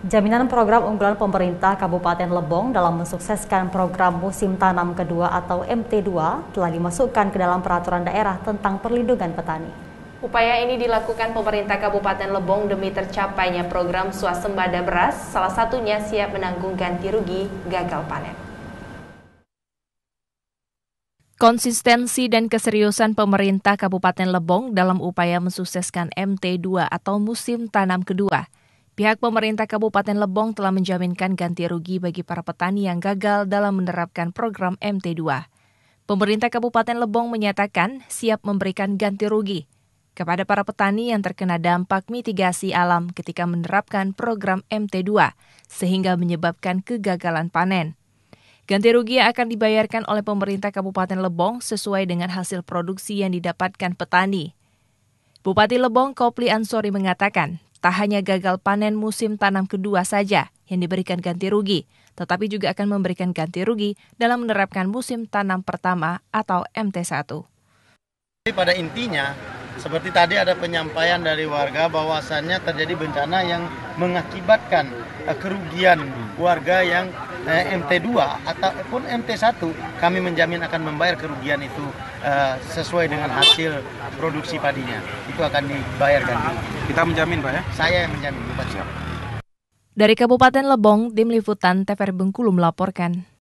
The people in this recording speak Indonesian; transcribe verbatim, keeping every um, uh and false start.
Jaminan program unggulan pemerintah Kabupaten Lebong dalam mensukseskan program musim tanam kedua atau M T dua telah dimasukkan ke dalam peraturan daerah tentang perlindungan petani. Upaya ini dilakukan pemerintah Kabupaten Lebong demi tercapainya program swasembada beras, salah satunya siap menanggung ganti rugi gagal panen. Konsistensi dan keseriusan pemerintah Kabupaten Lebong dalam upaya mensukseskan M T dua atau musim tanam kedua. Pihak pemerintah Kabupaten Lebong telah menjaminkan ganti rugi bagi para petani yang gagal dalam menerapkan program M T dua. Pemerintah Kabupaten Lebong menyatakan siap memberikan ganti rugi kepada para petani yang terkena dampak mitigasi alam ketika menerapkan program M T dua, sehingga menyebabkan kegagalan panen. Ganti rugi yang akan dibayarkan oleh pemerintah Kabupaten Lebong sesuai dengan hasil produksi yang didapatkan petani. Bupati Lebong Kopli Ansori mengatakan, tak hanya gagal panen musim tanam kedua saja yang diberikan ganti rugi, tetapi juga akan memberikan ganti rugi dalam menerapkan musim tanam pertama atau M T satu. Pada intinya, seperti tadi ada penyampaian dari warga bahwasannya terjadi bencana yang mengakibatkan uh, kerugian warga yang uh, M T dua ataupun M T satu, kami menjamin akan membayar kerugian itu uh, sesuai dengan hasil produksi padinya. Itu akan dibayar ganti. Kita menjamin, Pak ya? Saya yang menjamin, Bupati. Dari Kabupaten Lebong, Tim Liputan T V R Bengkulu melaporkan.